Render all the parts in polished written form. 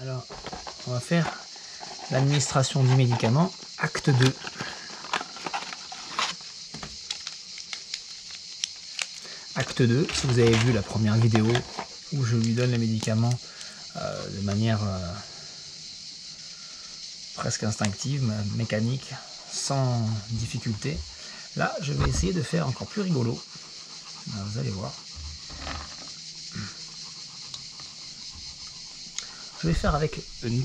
Alors, on va faire l'administration du médicament, acte 2. Acte 2, si vous avez vu la première vidéo où je lui donne les médicaments de manière presque instinctive, mécanique, sans difficulté, là je vais essayer de faire encore plus rigolo. Alors, vous allez voir. Je vais faire avec une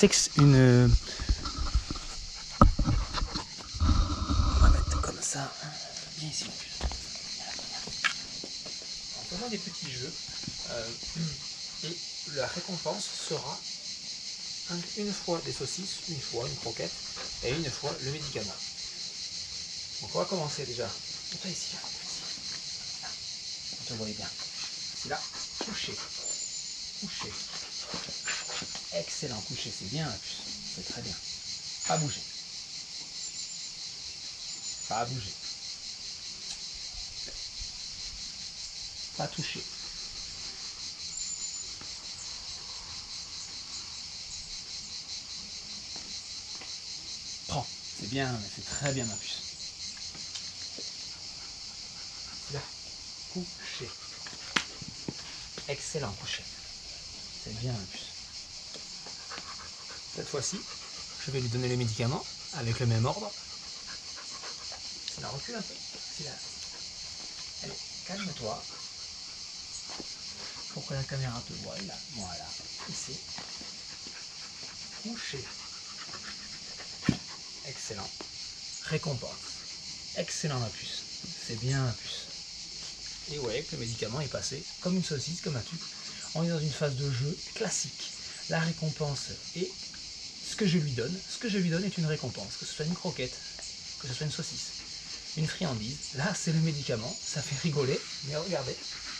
on va mettre comme ça. Viens ici. En faisant des petits jeux, et la récompense sera une fois des saucisses, une fois une croquette et une fois le médicament. Donc on va commencer déjà. Toi ici, on te voit bien. C'est là, couché, couché. Excellent, couché, c'est bien la puce, c'est très bien. Pas bouger. Pas bouger. Pas toucher. Prends, c'est bien, c'est très bien ma puce. Là, couché. Excellent, couché. C'est bien la puce. Cette fois-ci, je vais lui donner les médicaments avec le même ordre. Là, recule un peu. Allez, calme-toi. Pour que la caméra te voie. Là, voilà. Ici. Couché. Excellent. Récompense. Excellent la puce. C'est bien la puce. Et ouais, que le médicament est passé comme une saucisse, comme un tube. On est dans une phase de jeu classique. La récompense est ce que je lui donne. Ce que je lui donne est une récompense. Que ce soit une croquette, que ce soit une saucisse, une friandise. Là, c'est le médicament. Ça fait rigoler. Mais regardez.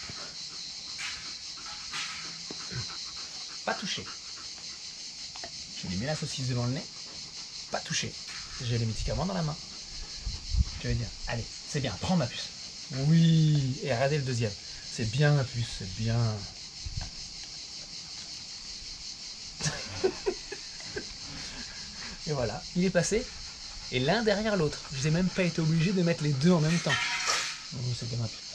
Pas touché. Je lui mets la saucisse devant le nez. Pas touché. J'ai les médicaments dans la main. Je vais dire, allez, c'est bien, prends ma puce. Oui, et regardez le deuxième. C'est bien ma puce, c'est bien. Et voilà, il est passé. Et l'un derrière l'autre. Je n'ai même pas été obligé de mettre les deux en même temps. C'est bien ma puce.